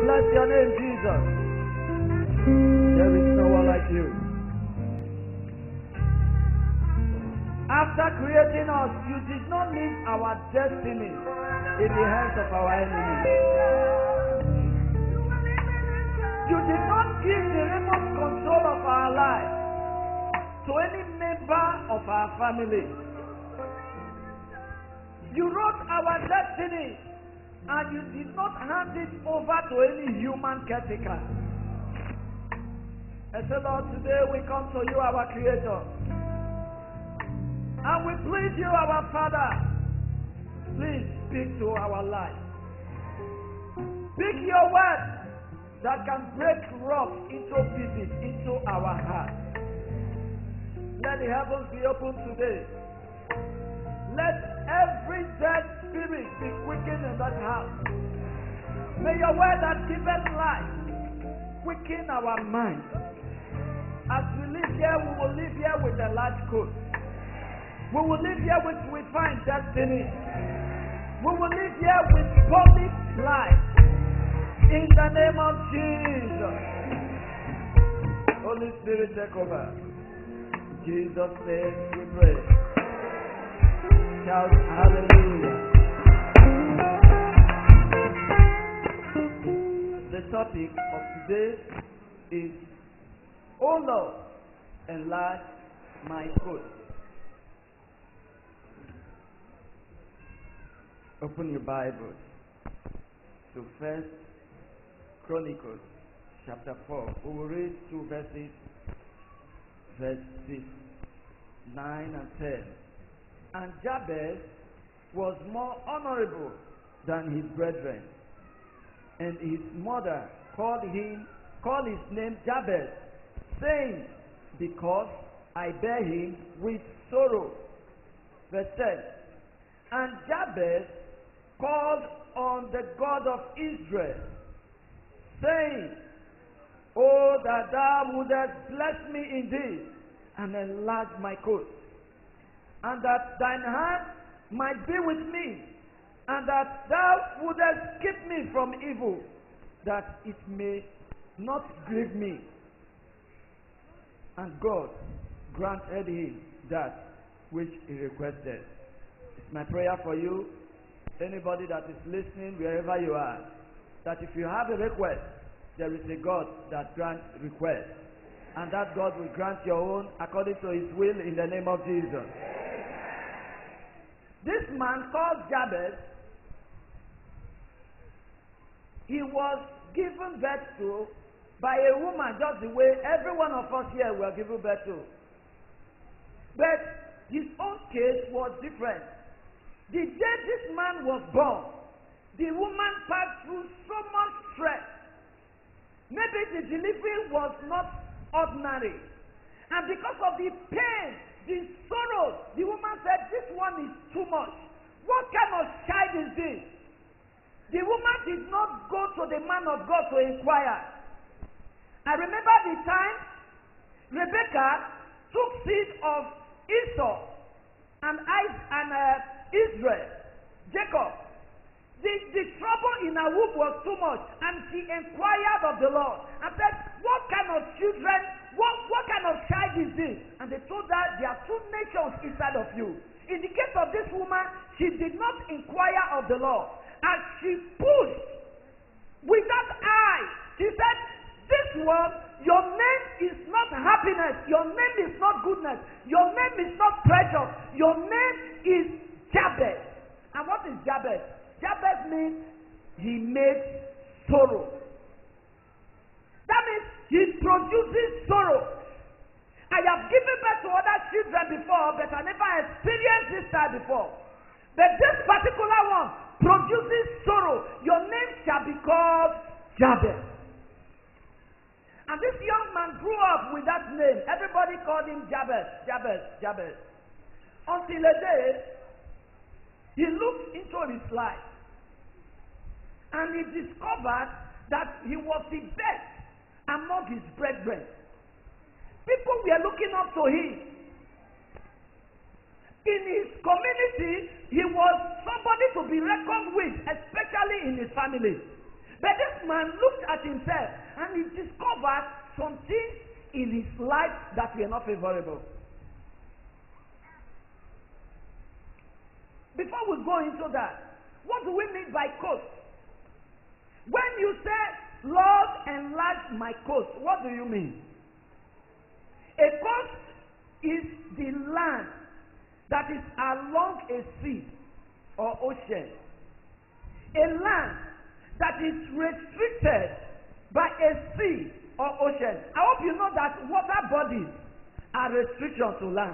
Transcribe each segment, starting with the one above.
bless your name, Jesus. There is no one like you. After creating us, you did not leave our destiny in the hands of our enemies. You did not give the remote control of our life to any member of our family. You wrote our destiny and you did not hand it over to any human caretaker. And so Lord, today we come to you, our Creator. And we plead you, our Father, please speak to our life. Speak your word that can break rock into pieces, into our heart. Let the heavens be open today. Let every dead spirit be quickened in that house. May your word that giveth life quicken our mind. As we live here, we will live here with a large coat. We will live here with refined destiny. We will live here with polished life. In the name of Jesus. Holy Spirit, take over. In Jesus' name we pray. Shout hallelujah. The topic of today is, "Oh Lord, enlarge my coat." Open your Bibles to 1 Chronicles chapter 4. We will read 2 verses 9 and 10. And Jabez was more honorable than his brethren, and his mother called his name Jabez, saying, "Because I bear him with sorrow." Verse 10. And Jabez called on the God of Israel, saying, "Oh, that thou wouldest bless me indeed, and enlarge my coast, and that thine hand might be with me, and that thou wouldest keep me from evil, that it may not grieve me." And God granted him that which he requested. It's my prayer for you, anybody that is listening, wherever you are, that if you have a request, there is a God that grants requests, and that God will grant your own according to his will in the name of Jesus. This man called Jabez, he was given birth to by a woman, just the way every one of us here were given birth to. But his own case was different. The day this man was born, the woman passed through so much stress. Maybe the delivery was not ordinary. And because of the pain, the sorrow, the woman said, "This one is too much. What kind of child is this?" The woman did not go to the man of God to inquire. I remember the time Rebecca took seed of Esau and Israel, Jacob. The trouble in her womb was too much, and she inquired of the Lord and said, "What kind of children, what kind of child is this?" And they told her, "There are two nations inside of you." In the case of this woman, she did not inquire of the Lord. As she pushed with that eye, she said, "This one, your name is not happiness, your name is not goodness, your name is not precious, your name is Jabez." And what is Jabez? Jabez means he made sorrow. That means he produces sorrow. I have given birth to other children before, but I never experienced this type before. But this particular one produces sorrow. Your name shall be called Jabez. And this young man grew up with that name. Everybody called him Jabez, Jabez, Jabez. Until a day, he looked into his life and he discovered that he was the best among his brethren. People were looking up to him. In his community, he was somebody to be reckoned with, especially in his family. But this man looked at himself and he discovered some things in his life that were not favorable. Before we go into that, what do we mean by coast? When you say, Lord, enlarge my coast, what do you mean? A coast is the land that is along a sea or ocean. A land that is restricted by a sea or ocean. I hope you know that water bodies are restrictions to land.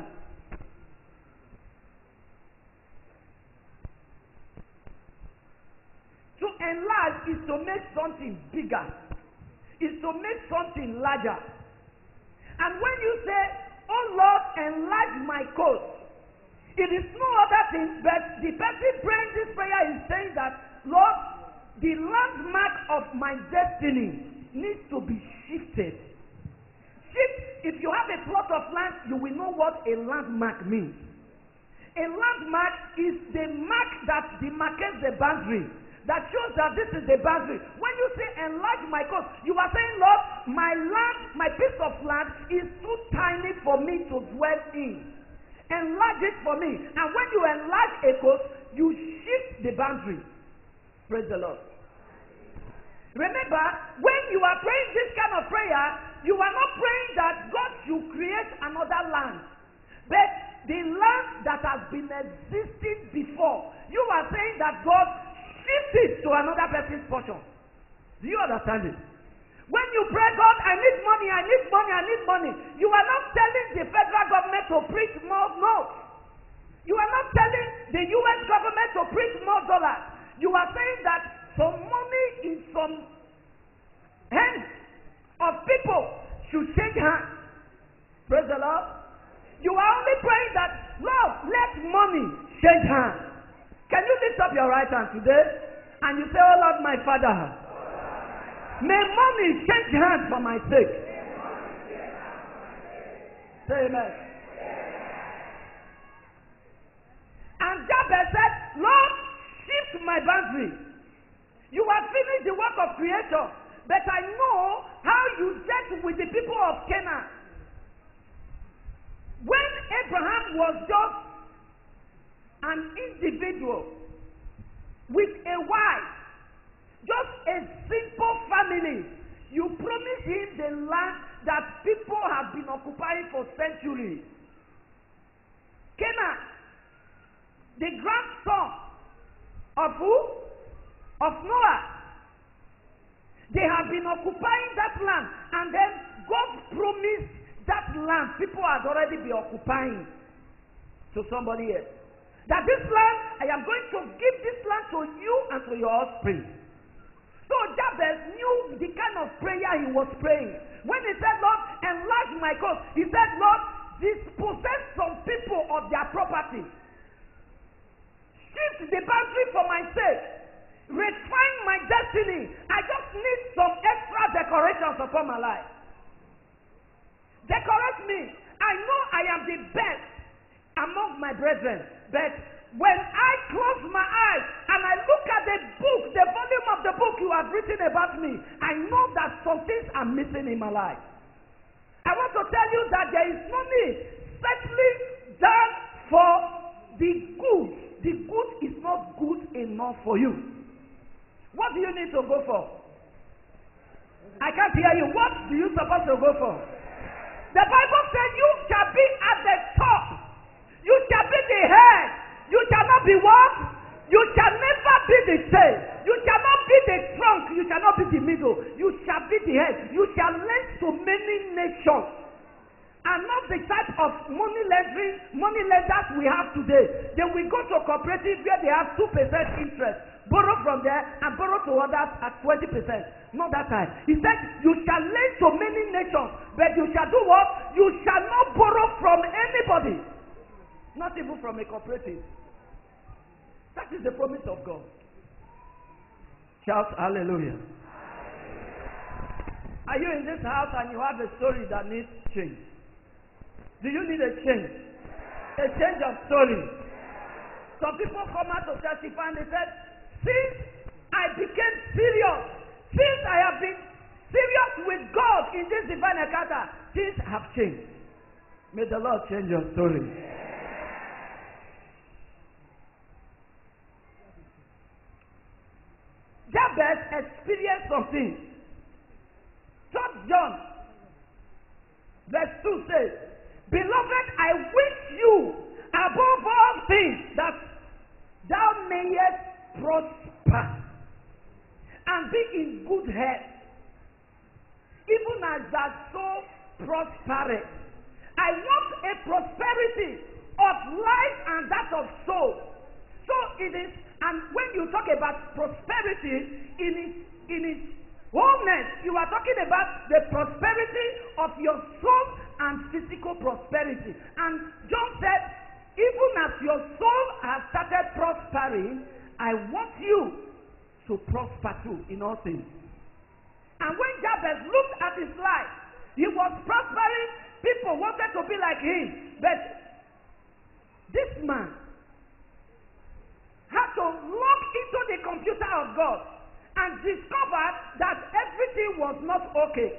To enlarge is to make something bigger, is to make something larger. And when you say, oh Lord, enlarge my coast, it is no other thing but the person praying this prayer is saying that, Lord, the landmark of my destiny needs to be shifted. If you have a plot of land, you will know what a landmark means. A landmark is the mark that demarcates the boundary, that shows that this is the boundary. When you say enlarge my coast, you are saying, Lord, my land, my piece of land is too tiny for me to dwell in. Enlarge it for me. And when you enlarge a coast, you shift the boundary. Praise the Lord. Remember, when you are praying this kind of prayer, you are not praying that God should create another land, but the land that has been existing before. You are saying that God shift it to another person's portion. Do you understand it? When you pray, God, I need money, I need money, I need money, you are not telling the federal government to print more notes. You are not telling the U.S. government to print more dollars. You are saying that some money in some hands of people should change hands. Praise the Lord. You are only praying that, Lord, let money change hands. Can you lift up your right hand today? And you say, oh Lord, my Father, may money change hands for my sake. Say amen. And Jabez said, Lord, shift my boundary. You have finished the work of creation, but I know how you dealt with the people of Canaan. When Abraham was just an individual with a wife, just a simple family, you promised him the land that people have been occupying for centuries. Canaan, the grandson of who? Of Noah. They have been occupying that land, and then God promised that land people had already been occupying to somebody else. That this land, I am going to give this land to you and to your offspring. So Jabez knew the kind of prayer he was praying. When he said, Lord, enlarge my coast, he said, Lord, dispossess some people of their property. Shift the boundary for my sake. Refine my destiny. I just need some extra decorations upon my life. Decorate me. I know I am the best among my brethren, but when I close my eyes and I look at the book, the volume of the book you have written about me, I know that some things are missing in my life. I want to tell you that there is no need settling down for the good. The good is not good enough for you. What do you need to go for? I can't hear you. What do you supposed to go for? The Bible says you shall be at the top. You shall be the head. You shall not be what? You shall never be the tail. You shall not be the trunk. You shall not be the middle. You shall be the head. You shall lend to many nations. And not the type of money lenders we have today. Then we go to a cooperative where they have 2% interest. Borrow from there and borrow to others at 20%. Not that time. He said, you shall lend to many nations, but you shall do what? You shall not borrow from anybody. Not even from a cooperative. That is the promise of God. Shout hallelujah. Are you in this house and you have a story that needs change? Do you need a change? A change of story. Some people come out to testify and they said, since I became serious divine encounter, things have changed. May the Lord change your story. Jabez experienced something. 3 John verse 2 says, Beloved, I wish you above all things that thou mayest prosper and be in good health, even as thy soul prospereth. I want a prosperity of life and that of soul. So it is, and when you talk about prosperity in its wholeness, you are talking about the prosperity of your soul and physical prosperity. And John said, even as your soul has started prospering, I want you to prosper too in all things. And when Jabez looked at his life, he was prospering. People wanted to be like him. But this man had to log into the computer of God and discovered that everything was not okay.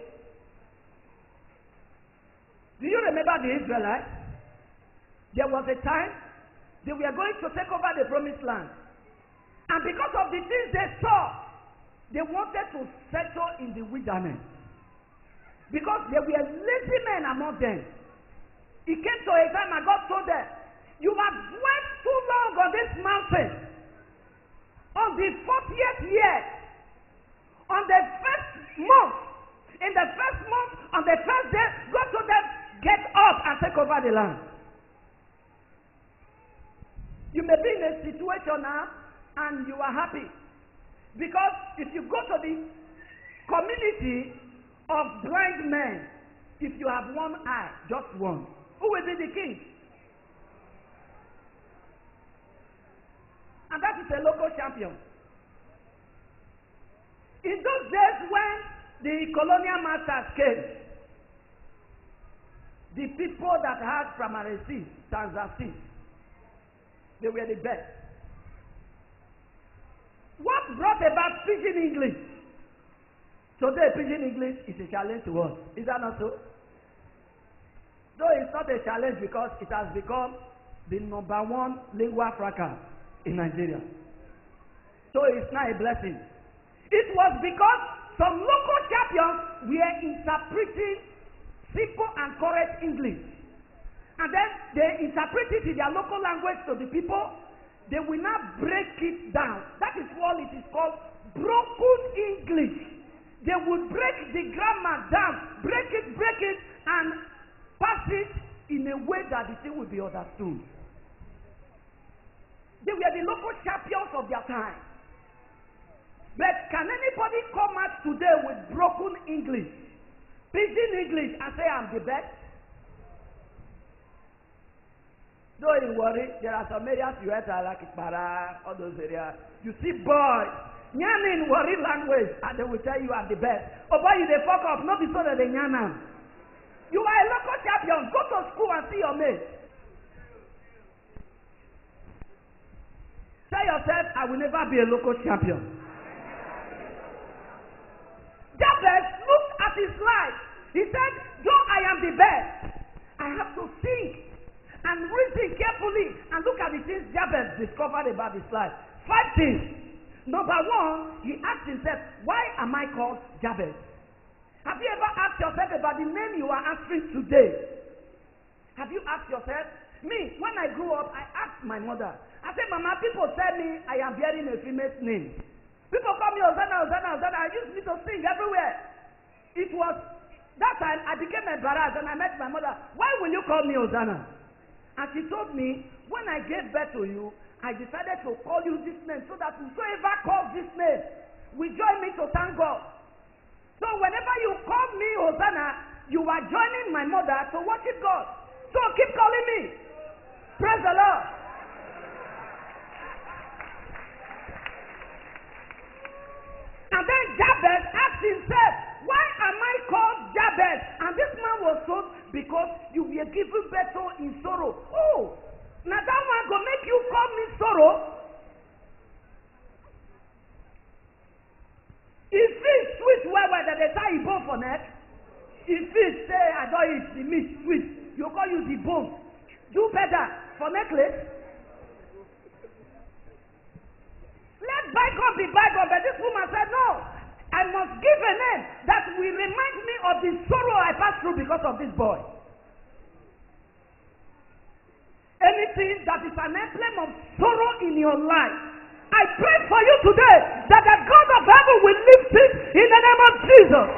Do you remember the Israelites? There was a time they were going to take over the promised land. And because of the things they saw, they wanted to settle in the wilderness. Because there were lazy men among them. It came to a time and God told them, you have dwelt too long on this mountain. On the 40th year, on the first month, in the first month, on the first day, God told them, get up and take over the land. You may be in a situation now and you are happy. Because if you go to the community of blind men, if you have one eye, just one, who will be the king? And that is a local champion. In those days when the colonial masters came, the people that had primary seeds, Tanzania seeds, they were the best. What brought about pidgin English? Today, pidgin English is a challenge to us. Is that not so? Though it's not a challenge because it has become the #1 lingua franca in Nigeria. So it's not a blessing. It was because some local champions were interpreting simple and correct English. And then they interpret it in their local language to the people. They will not break it down. That is what it is called broken English. They will break the grammar down, break it, and pass it in a way that the thing will be understood. They were the local champions of their time. But can anybody come out today with broken English, pidgin English, and say I'm the best? Don't worry, there are some areas you enter like Ikpara, all those areas. You see boys, Nyanin worry language, and they will tell you are the best. Oh boy, you they fuck up, not so that they Nyanam. You are a local champion, go to school and see your mates. Tell yourself, I will never be a local champion. Jabez looked at his life. He said, though I am the best, I have to think and reason carefully and look at the things Jabez discovered about his life. 5 things. Number 1, he asked himself, why am I called Jabez? Have you ever asked yourself about the name you are answering today? Have you asked yourself? Me, when I grew up, I asked my mother. I said, Mama, people tell me I am bearing a female name. People call me Hosanna, Hosanna, Hosanna. I used to sing everywhere. It was that time I became embarrassed and I met my mother. Why will you call me Hosanna? And she told me, when I gave birth to you, I decided to call you this name so that whosoever calls this name will join me to thank God. So whenever you call me Hosanna, you are joining my mother to worship God. So keep calling me. Praise the Lord. And then Jabez asked himself, why am I called Jabez? And this man was told, because you were given birth in sorrow. Oh, now that one go make you call me sorrow? If it's sweet well that they tie you both for neck, If fish say I don't eat the meat sweet, you go use the bone. Do better for necklace. Let bygone be bygone. But this woman said, no, I must give a name that will remind me of the sorrow I passed through because of this boy. Anything that is an emblem of sorrow in your life, I pray for you today that the God of heaven will lift it in the name of Jesus.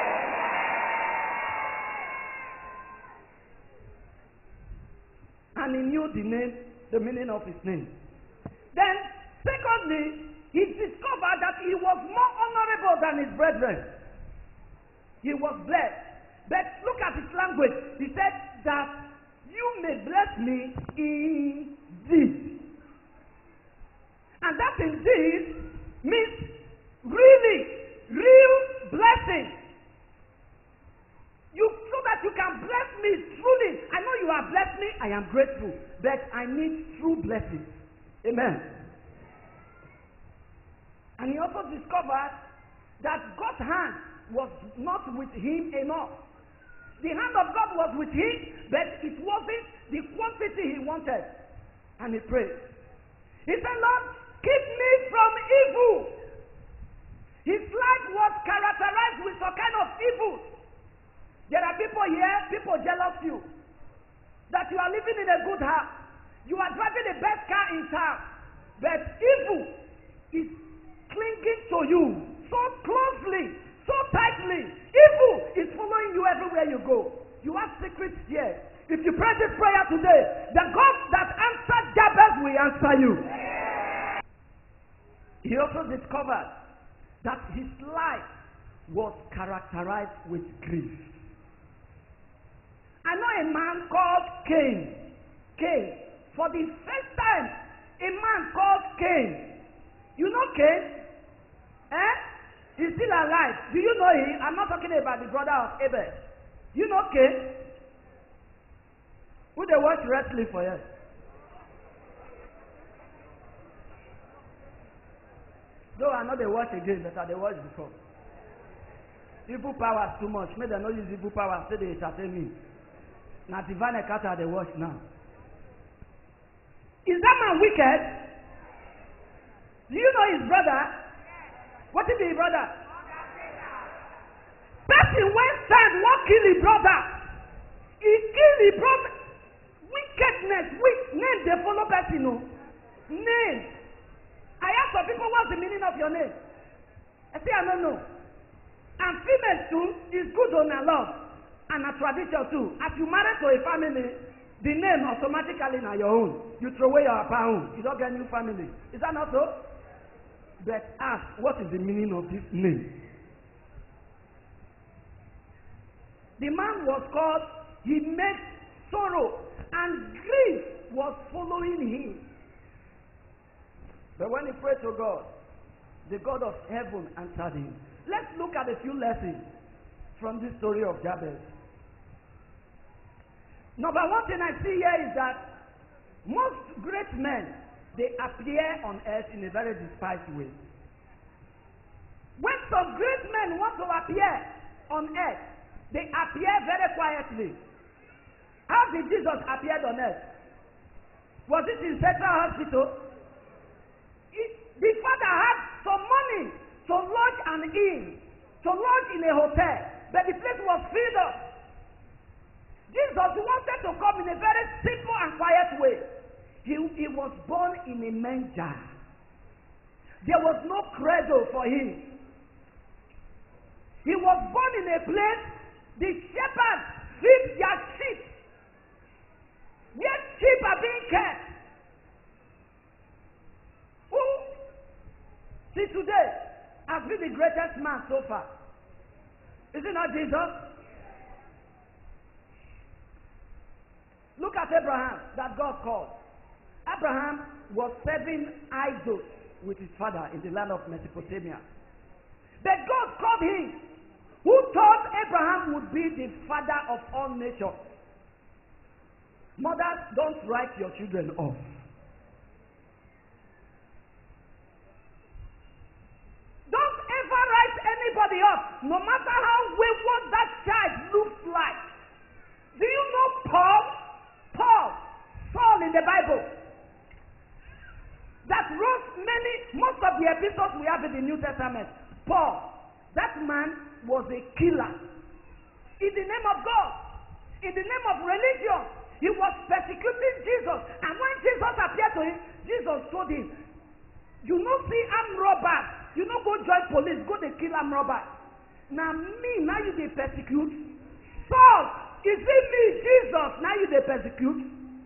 And he knew the meaning of his name. Then, secondly, he discovered that he was more honorable than his brethren. He was blessed. But look at his language. He said that you may bless me indeed. And that indeed means really, real blessing. So that you can bless me truly. I know you have blessed me. I am grateful. But I need true blessings. Amen. And he also discovered that God's hand was not with him enough. The hand of God was with him, but it wasn't the quantity he wanted. And he prayed. He said, Lord, keep me from evil. His life was characterized with some kind of evil. There are people here, people jealous you. That you are living in a good house. You are driving the best car in town. But evil is clinging to you so closely, so tightly. Evil is following you everywhere you go. You have secrets here. If you pray this prayer today, the God that answered Jabez will answer you. He also discovered that his life was characterized with grief. I know a man called Cain. Cain. For the first time, a man called Cain. You know Cain? He's still alive. Do you know him? I'm not talking about the brother of Abel. You know Cain? Who they watch wrestling for you? Though I know they watch again, but they watched before. Evil power is too much. May they not use evil power, say they entertain me. Now divine encounter they watch now. Is that man wicked? Do you know his brother? What is his brother? Person when stand won't kill his brother. He kill his brother. Wickedness, name they follow person no. Name. I ask some people what's the meaning of your name. I say I don't know. And female too is good on a love. And a tradition too. As you marry to a family, the name automatically now your own. You throw away your own. You don't get a new family. Is that not so? But ask, what is the meaning of this name? The man was called, he made sorrow, and grief was following him. But when he prayed to God, the God of heaven answered him. Let's look at a few lessons from this story of Jabez. Number one thing I see here is that most great men, they appear on earth in a very despised way. When some great men want to appear on earth, they appear very quietly. How did Jesus appear on earth? Was it in Central Hospital? The father had some money to lodge an inn, to lodge in a hotel, but the place was filled up. Jesus wanted to come in a very simple and quiet way. He was born in a manger. There was no cradle for him. He was born in a place the shepherds feed their sheep, where sheep are being kept. Who, see today, has been the greatest man so far? Is it not Jesus? Look at Abraham that God called. Abraham was serving idols with his father in the land of Mesopotamia. But God called him, who thought Abraham would be the father of all nations. Mothers, don't write your children off. Don't ever write anybody off, no matter how wayward that child looks the epistles we have in the New Testament, Paul, that man was a killer. In the name of God, in the name of religion, he was persecuting Jesus. And when Jesus appeared to him, Jesus told him, you know, see, I'm robber. You know, go join police, go they kill armed robber. Now me, now you they persecute. Saul, is it me, Jesus, now you they persecute?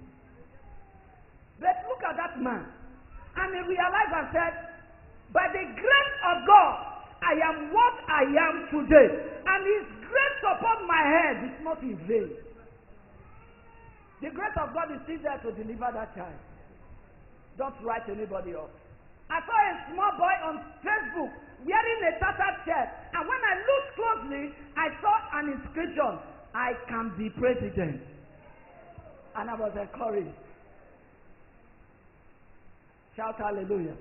But look at that man. And he realized and said, by the grace of God, I am what I am today. And his grace upon my head is not in vain. The grace of God is still there to deliver that child. Don't write anybody off. I saw a small boy on Facebook wearing a tattered shirt. And when I looked closely, I saw an inscription, I can be president. And I was encouraged. Shout hallelujah.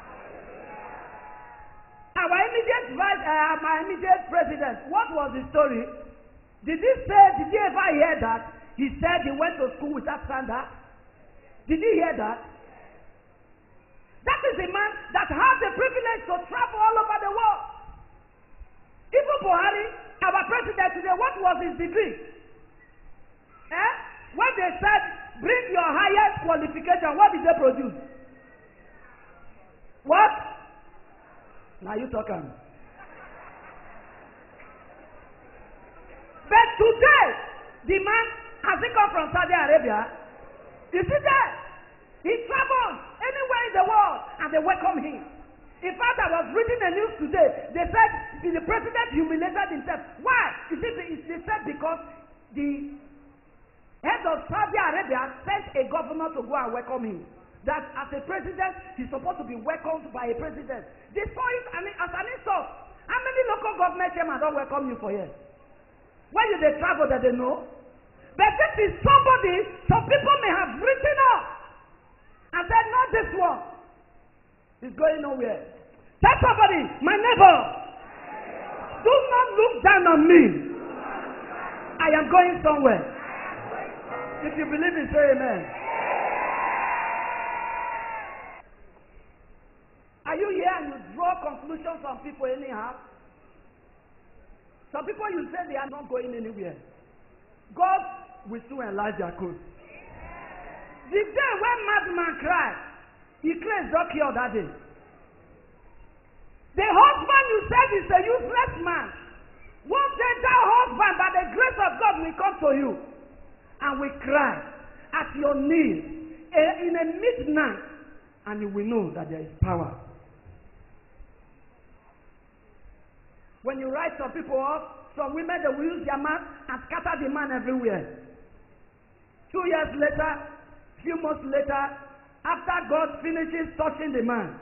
Our immediate president, what was the story? Did you ever hear that? He said he went to school without standard. Did you hear that? That is a man that has the privilege to travel all over the world. Even Buhari, our president today, what was his degree? When they said, bring your highest qualification, what did they produce? What? Now you talking. But today, the man, has he come from Saudi Arabia? You see that? He travels anywhere in the world and they welcome him. In fact, I was reading the news today. They said the president humiliated himself. Why? They said because the head of Saudi Arabia sent a governor to go and welcome him. That as a president, he's supposed to be welcomed by a president. They saw it as an insult. How many local government chairmen don't welcome you for years? When you they travel that they know? But this is somebody, some people may have written off and said, not this one. He's going nowhere. Tell somebody, my neighbor, do not look down on me. I am going somewhere. If you believe it, say amen. Are you here and you draw conclusions on people anyhow? Some people you say they are not going anywhere. God will soon enlarge their coast. The day when madman cried, he claims not cured that day. The husband you said is a useless man. One day that husband, by the grace of God, will come to you and will cry at your knees in a midnight, and you will know that there is power. When you write some people off, some women, they will use their man and scatter the man everywhere. 2 years later, few months later, after God finishes touching the man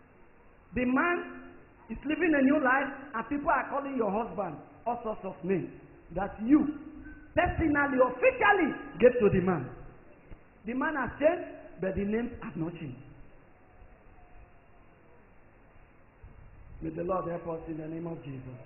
is living a new life, and people are calling your husband all sorts of names that you personally, officially gave to the man. The man has changed, but the names have not changed. May the Lord help us in the name of Jesus.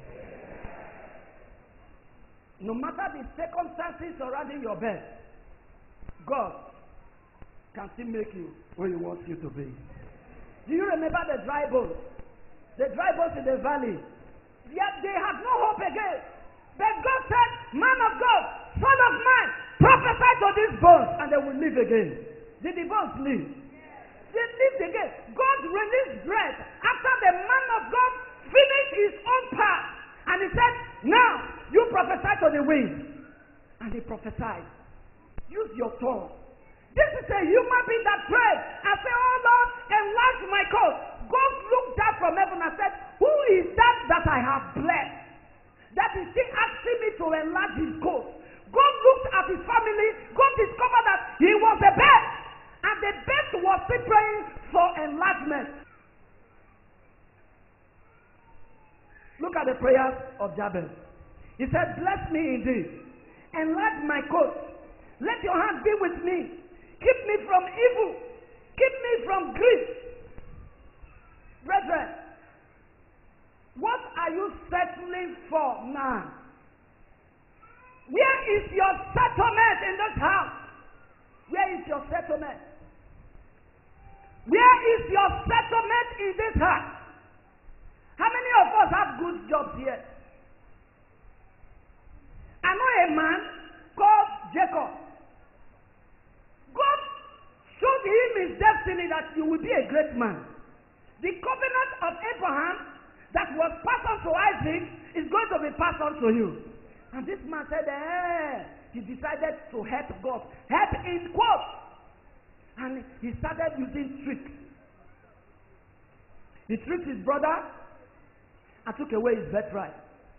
No matter the circumstances surrounding your bed, God can still make you where He wants you to be. Do you remember the dry bones? The dry bones in the valley. Yet they have no hope again. But God said, man of God, son of man, prophesy to these bones and they will live again. Did the bones live? They lived again. God released breath after the man of God finished his own part. And he said, now you prophesy to the wind. And he prophesied. Use your tongue. This is a human being that prayed and said, oh Lord, enlarge my coast. God looked down from heaven and said, who is that I have blessed? That is still asking me to enlarge his coast. God looked at his family. God discovered that he was the best. And the best was still praying for enlargement. Look at the prayers of Jabez. He said, bless me indeed. Enlarge my coast. Let your hand be with me. Keep me from evil. Keep me from grief. Brethren, what are you settling for now? Where is your settlement in this house? Where is your settlement? Where is your settlement in this house? How many of us have good jobs here? I know a man called Jacob. God showed him his destiny that you will be a great man. The covenant of Abraham that was passed on to Isaac is going to be passed on to you. And this man said, he decided to help God. Help in quotes. And he started using tricks. He tricked his brother and took away his birthright.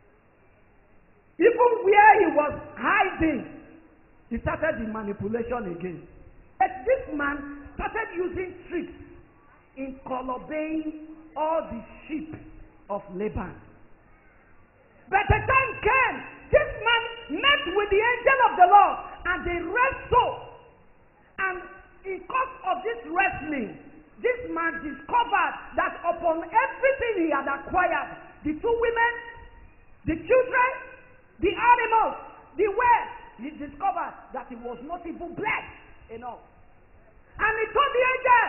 Even where he was hiding, he started the manipulation again. But this man started using tricks in obeying all the sheep of Laban. But the time came, this man met with the angel of the Lord, and they wrestled. And because of this wrestling, this man discovered that upon everything he had acquired, the 2 women, the children, the animals, the wealth, he discovered that he was not even blessed enough. And he told the angel,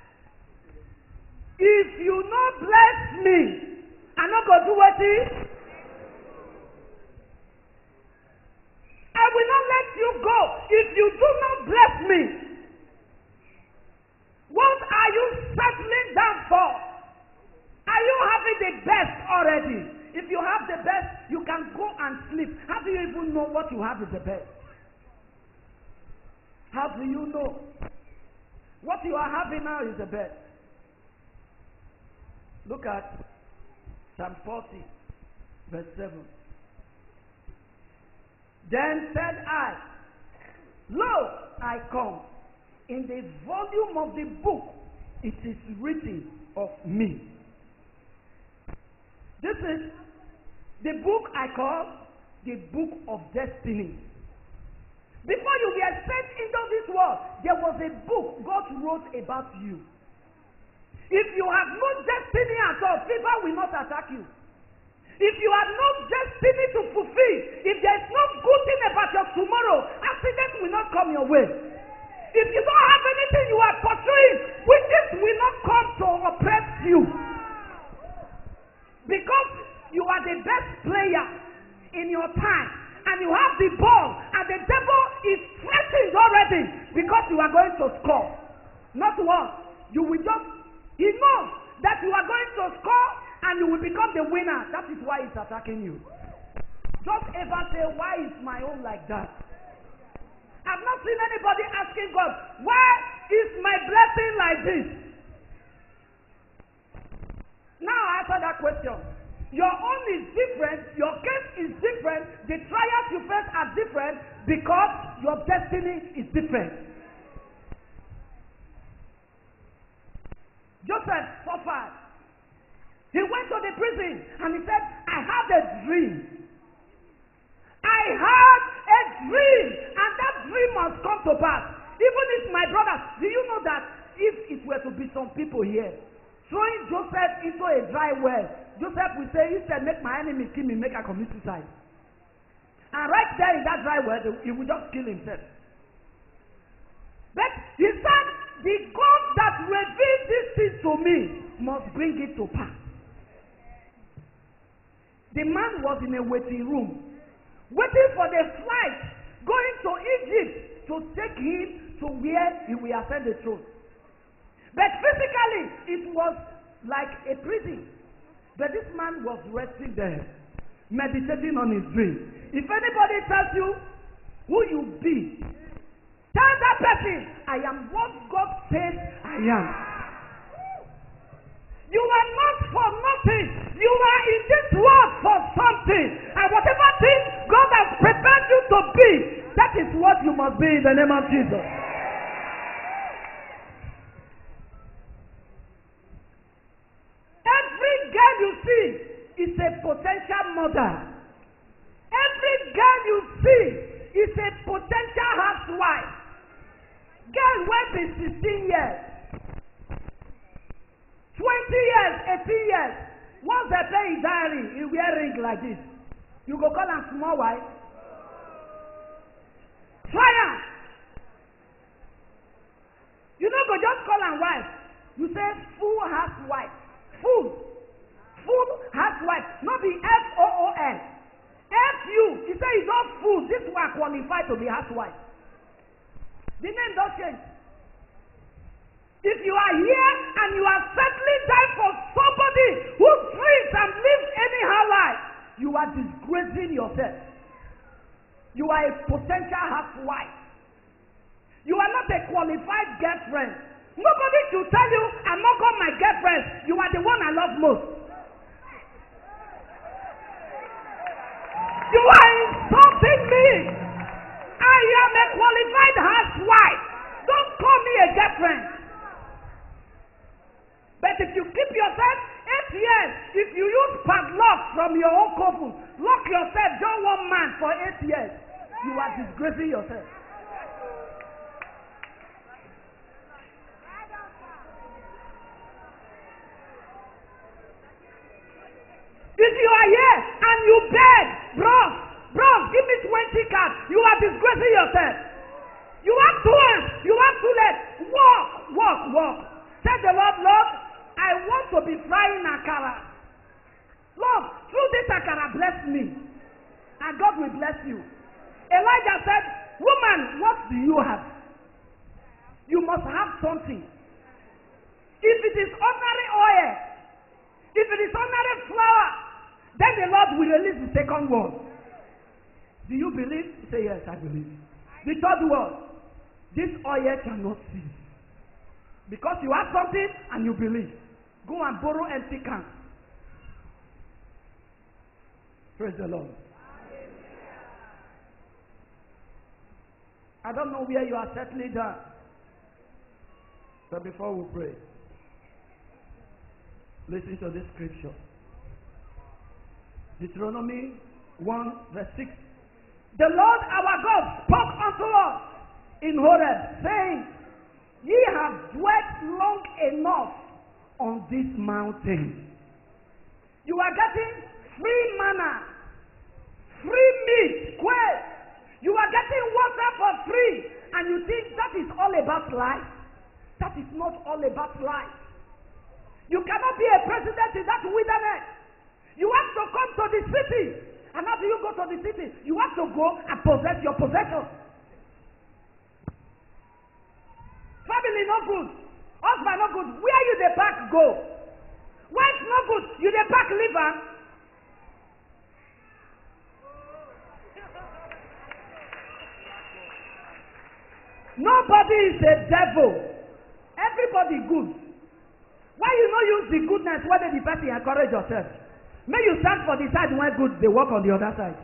if you not bless me, I'm not going to do what I will not let you go if you do not bless me. What are you settling down for? Are you having the best already? If you have the best, you can go and sleep. How do you even know what you have is the best? How do you know? What you are having now is the best. Look at Psalm 40, verse 7. Then said I, lo, I come. In the volume of the book, it is written of me. This is the book I call the book of destiny. Before you were sent into this world, there was a book God wrote about you. If you have no destiny at all, fever will not attack you. If you have no destiny to fulfill, if there is no good thing about your tomorrow, accident will not come your way. If you don't have anything you are pursuing, witches will not come to oppress you. Because you are the best player in your time, and you have the ball, and the devil is threatened already because you are going to score. Not one. You will just, he knows that you are going to score and you will become the winner. That is why he's attacking you. Don't ever say, why is my own like that? I've not seen anybody asking God, why is my blessing like this? Now answer that question. Your own is different, your case is different, the trials you face are different because your destiny is different. Joseph suffered. He went to the prison and he said, I had a dream. I had a dream, and that dream must come to pass. Even if my brothers, do you know that if it were to be some people here, throwing Joseph into a dry well, Joseph will say, instead, make my enemy kill me, make I commit suicide. And right there in that dry well, he will just kill himself. But he said, the God that revealed this thing to me must bring it to pass. The man was in a waiting room, waiting for the flight going to Egypt to take him to where he will ascend the throne. But physically, it was like a prison. But this man was resting there, meditating on his dream. If anybody tells you who you be, tell that person, I am what God says I am. You are not for nothing. You are in this world for something. And whatever thing God has prepared you to be, that is what you must be in the name of Jesus. Every girl you see is a potential mother. Every girl you see is a potential housewife. Girl will be 16 years. 20 years, 18 years. Once they pay his diary, he wear ring like this. You go call him small wife. Try am. You don't go just call him wife. You say full housewife. Full. full housewife, not be FOOL. FU. He said he's not full. This one qualified to be housewife. The name does change. If you are here and you are settling down for somebody who drinks and lives anyhow life, you are disgracing yourself. You are a potential housewife. You are not a qualified girlfriend. Nobody should tell you, I'm not got my girlfriend. You are the one I love most. You are insulting me. I am a qualified housewife. Don't call me a girlfriend. But if you keep yourself 8 years, if you use padlock from your own couple, lock yourself, just one man for 8 years, you are disgracing yourself. If you are here and you beg, bros, give me 20 cards, you are disgracing yourself. You have 2 hands, you have 2 legs. Walk. Tell the Lord, I want to be frying akara. Lord, through this akara, bless me. And God will bless you. Elijah said, woman, what do you have? You must have something. If it is ordinary oil, if it is ordinary flour, then the Lord will release the second word. Do you believe? Say yes, I believe. The third word, this oil cannot cease. Because you have something and you believe. Go and borrow empty cans. Praise the Lord. I don't know where you are settling down. But before we pray, listen to this scripture. Deuteronomy 1 verse 6. The Lord our God spoke unto us in Horeb, saying, ye have dwelt long enough on this mountain. You are getting free manna, free meat, quail. You are getting water for free, and you think that is all about life. That is not all about life. You cannot be a president in that wilderness. You have to come to the city. And how do you go to the city? You have to go and possess your possessions. Family no good. Husband no good. Where you the back go? Wife no good. You the back liver. Nobody is a devil. Everybody good. Why you not use the goodness whether the person encourage yourself? May you stand for the side when good, they work on the other side.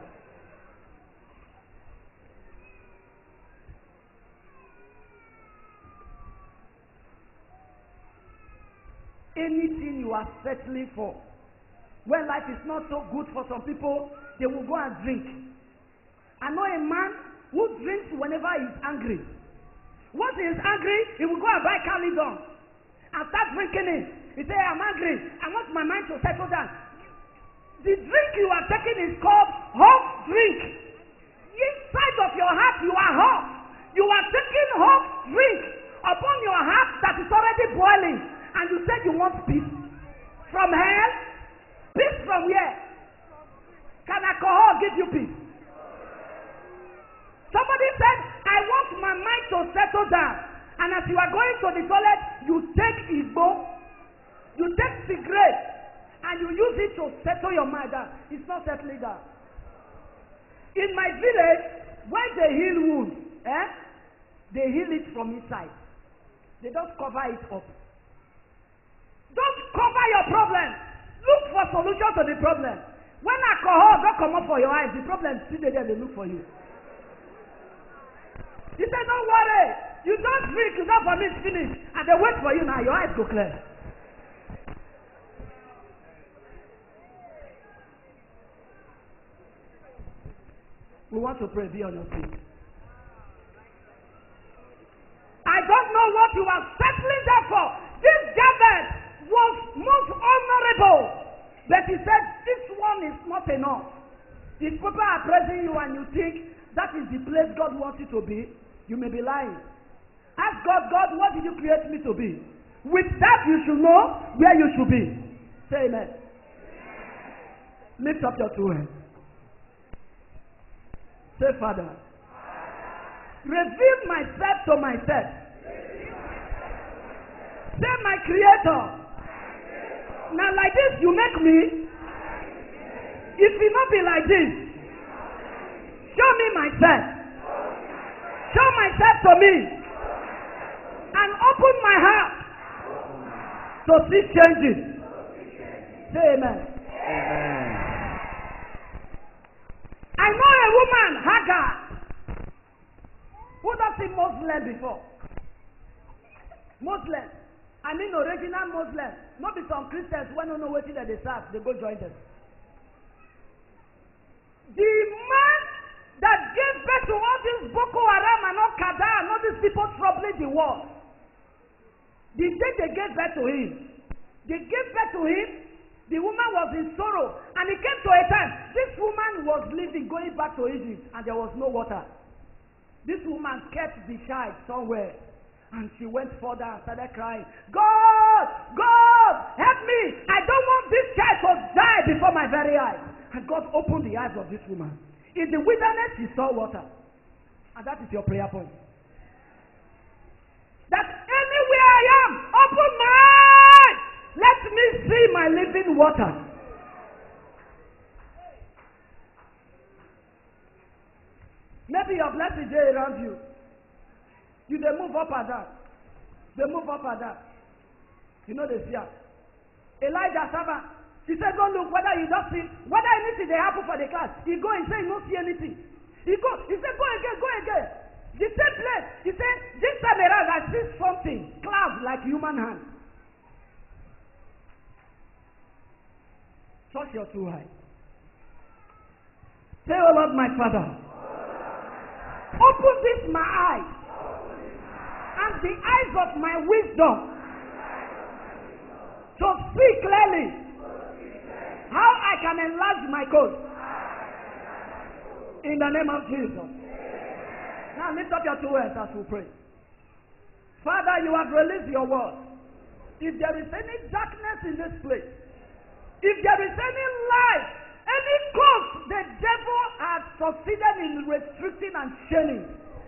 Anything you are settling for, when life is not so good for some people, they will go and drink. I know a man who drinks whenever he is angry. Once he is angry, he will go and buy Calydon and start drinking it. He say, I'm angry. I want my mind to settle down. The drink you are taking is called hot drink. Inside of your heart, you are hot. You are taking hot drink upon your heart that is already boiling. And you said you want peace. From hell? Peace from where? Can alcohol give you peace? Somebody said, I want my mind to settle down. And as you are going to the toilet, you take Igbo, you take cigarette, and you use it to settle your mind down. It's not settling down. In my village, when they heal wounds, they heal it from inside. They don't cover it up. Don't cover your problem. Look for solution to the problem. When alcohol don't come up for your eyes, the problem is still there, they look for you. He said, don't worry. You don't drink, you don't vomit, finish. And they wait for you now, your eyes go clear. We want to pray, be on your feet. I don't know what you are settling there for. This Jabez was most honorable. But he said, this one is not enough. If people are praising you and you think that is the place God wants you to be, you may be lying. Ask God, God, what did you create me to be? With that, you should know where you should be. Say amen. Lift up your 2 hands. Say, Father, reveal myself to myself. Say, my Creator. Now like this you make me. If it not be like this, show me myself. Show myself to me. And open my heart to see changes. Say amen. Amen. I know a woman, Hagar, who does see Muslim before. Muslim. I mean original Muslim. Not be some Christians who don't know what they serve. They go join them. The man that gave birth to all these Boko Haram and all Kada and all these people troubling the world. The day they gave birth to him, the woman was in sorrow, and it came to a time, this woman was living, going back to Egypt, and there was no water. This woman kept the child somewhere, and she went further and started crying, God, God, help me, I don't want this child to die before my very eyes. And God opened the eyes of this woman. In the wilderness, she saw water. And that is your prayer point. That anywhere I am, open my eyes. Let me see my living water. Maybe your blessed day around you. They move up and down. They move up and down. You know they see her. Elijah servant. He said, go look whether you don't see, whether anything they happen for the class. He go and say, he don't see anything. He said, go again. The same place. He said, this time around I see something, clouds like human hand. Touch your 2 eyes. Say, oh Lord, my Father, open this my eyes and the eyes of my wisdom to see clearly how I can enlarge my cause. In the name of Jesus. Now lift up your 2 hands as we pray. Father, you have released your word. If there is any darkness in this place, if there is any life, any cause the devil has succeeded in restricting and chaining,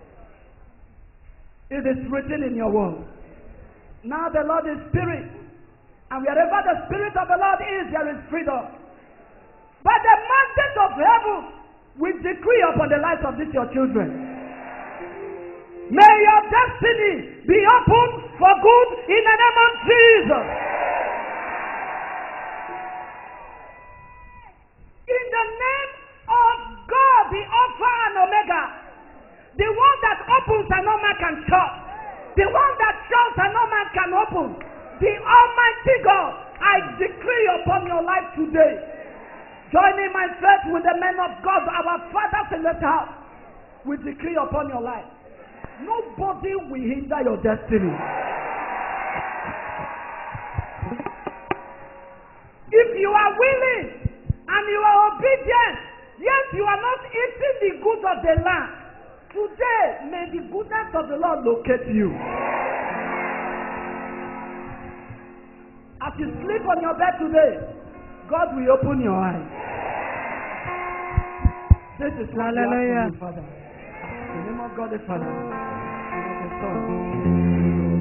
it is written in your word. Now the Lord is spirit. And wherever the Spirit of the Lord is, there is freedom. By the mandate of heaven, we decree upon the lives of these your children. May your destiny be opened for good in the name of Jesus. In the name of God, the Alpha and Omega, the one that opens and no man can shut, the one that shuts and no man can open, the Almighty God, I decree upon your life today, joining my faith with the men of God, our fathers in the house, we decree upon your life, nobody will hinder your destiny. If you are willing and you are obedient, yes, you are not eating the good of the land, today may the goodness of the Lord locate you. As you sleep on your bed today, God will open your eyes. This is what you ask from the Father. In the name of God the Father, and of the Son.